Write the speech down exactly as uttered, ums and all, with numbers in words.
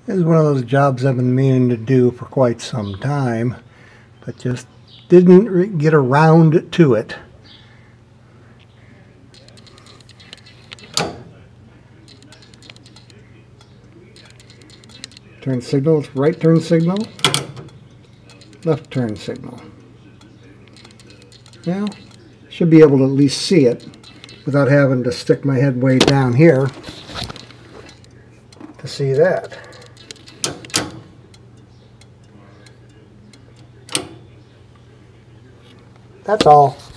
This is one of those jobs I've been meaning to do for quite some time, but just didn't get around to it. Turn signal, it's right turn signal, left turn signal. Well, should be able to at least see it without having to stick my head way down here to see that. That's all.